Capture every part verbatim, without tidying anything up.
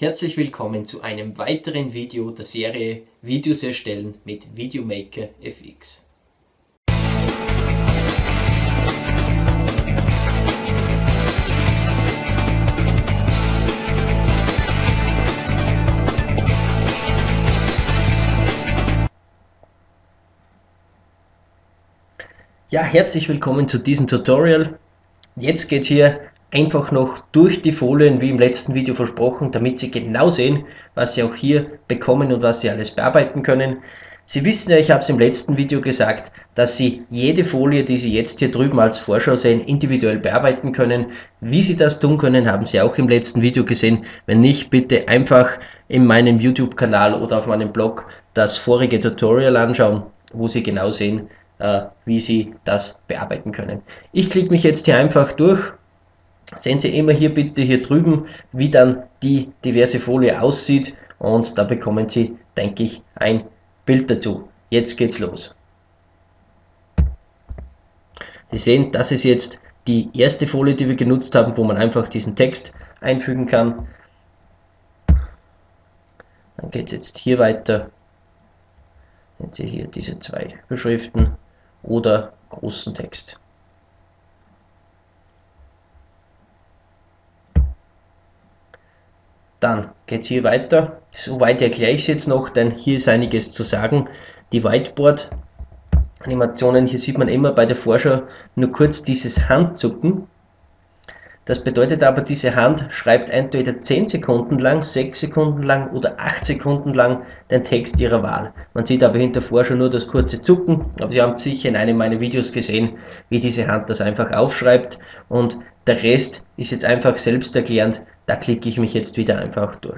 Herzlich willkommen zu einem weiteren Video der Serie Videos erstellen mit Videomaker F X. Ja, herzlich willkommen zu diesem Tutorial. Jetzt geht es hier einfach noch durch die Folien, wie im letzten Video versprochen, damit Sie genau sehen, was Sie auch hier bekommen und was Sie alles bearbeiten können. Sie wissen ja, ich habe es im letzten Video gesagt, dass Sie jede Folie, die Sie jetzt hier drüben als Vorschau sehen, individuell bearbeiten können. Wie Sie das tun können, haben Sie auch im letzten Video gesehen. Wenn nicht, bitte einfach in meinem YouTube-Kanal oder auf meinem Blog das vorige Tutorial anschauen, wo Sie genau sehen, wie Sie das bearbeiten können. Ich klicke mich jetzt hier einfach durch. Sehen Sie immer hier bitte hier drüben, wie dann die diverse Folie aussieht, und da bekommen Sie, denke ich, ein Bild dazu. Jetzt geht's los. Sie sehen, das ist jetzt die erste Folie, die wir genutzt haben, wo man einfach diesen Text einfügen kann. Dann geht es jetzt hier weiter. Sehen Sie hier diese zwei Überschriften oder großen Text. Dann geht es hier weiter. Soweit erkläre ich es jetzt noch, denn hier ist einiges zu sagen. Die Whiteboard-Animationen, hier sieht man immer bei der Vorschau nur kurz dieses Handzucken. Das bedeutet aber, diese Hand schreibt entweder zehn Sekunden lang, sechs Sekunden lang oder acht Sekunden lang den Text Ihrer Wahl. Man sieht aber hinter Vorschau nur das kurze Zucken, aber Sie haben sicher in einem meiner Videos gesehen, wie diese Hand das einfach aufschreibt, und der Rest ist jetzt einfach selbsterklärend, da klicke ich mich jetzt wieder einfach durch.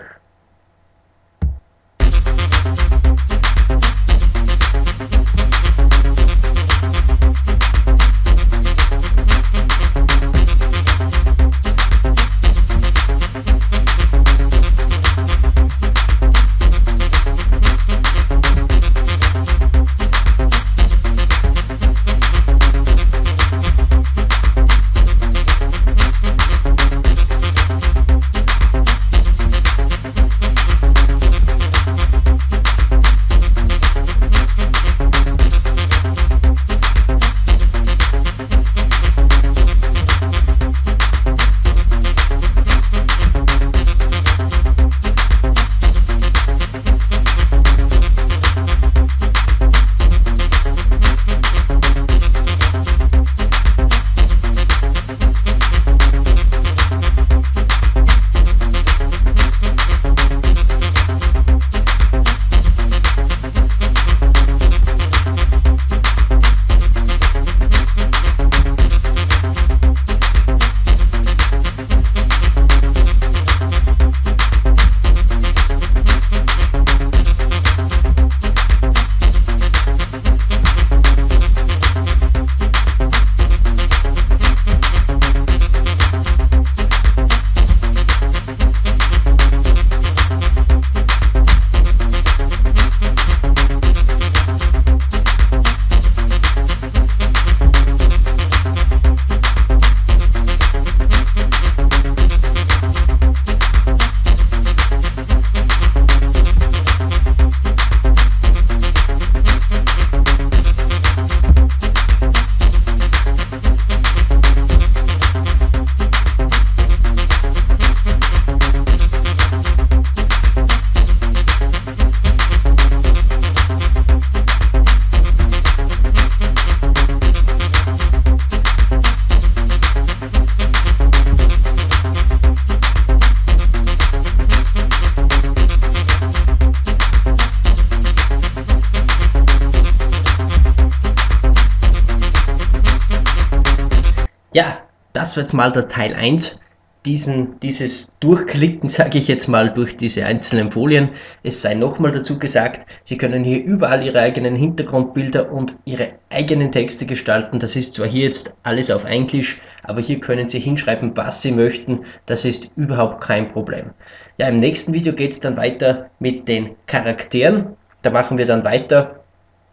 Ja, das war jetzt mal der Teil eins, diesen, dieses Durchklicken, sage ich jetzt mal, durch diese einzelnen Folien. Es sei nochmal dazu gesagt, Sie können hier überall Ihre eigenen Hintergrundbilder und Ihre eigenen Texte gestalten. Das ist zwar hier jetzt alles auf Englisch, aber hier können Sie hinschreiben, was Sie möchten. Das ist überhaupt kein Problem. Ja, im nächsten Video geht es dann weiter mit den Charakteren. Da machen wir dann weiter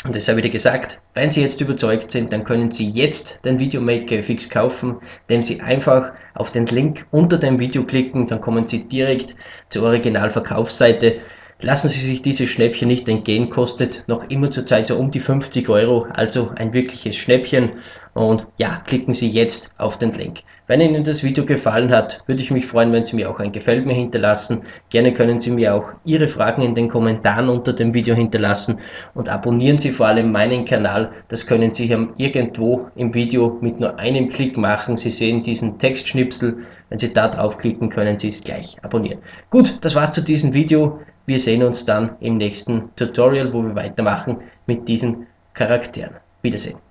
Und deshalb wieder gesagt, wenn Sie jetzt überzeugt sind, dann können Sie jetzt den Videomaker F X kaufen, indem Sie einfach auf den Link unter dem Video klicken, dann kommen Sie direkt zur Originalverkaufsseite. Lassen Sie sich dieses Schnäppchen nicht entgehen, kostet noch immer zurzeit so um die fünfzig Euro, also ein wirkliches Schnäppchen. Und ja, klicken Sie jetzt auf den Link. Wenn Ihnen das Video gefallen hat, würde ich mich freuen, wenn Sie mir auch ein Gefällt mir hinterlassen. Gerne können Sie mir auch Ihre Fragen in den Kommentaren unter dem Video hinterlassen und abonnieren Sie vor allem meinen Kanal. Das können Sie hier irgendwo im Video mit nur einem Klick machen. Sie sehen diesen Textschnipsel. Wenn Sie da draufklicken, können Sie es gleich abonnieren. Gut, das war's zu diesem Video. Wir sehen uns dann im nächsten Tutorial, wo wir weitermachen mit diesen Charakteren. Wiedersehen.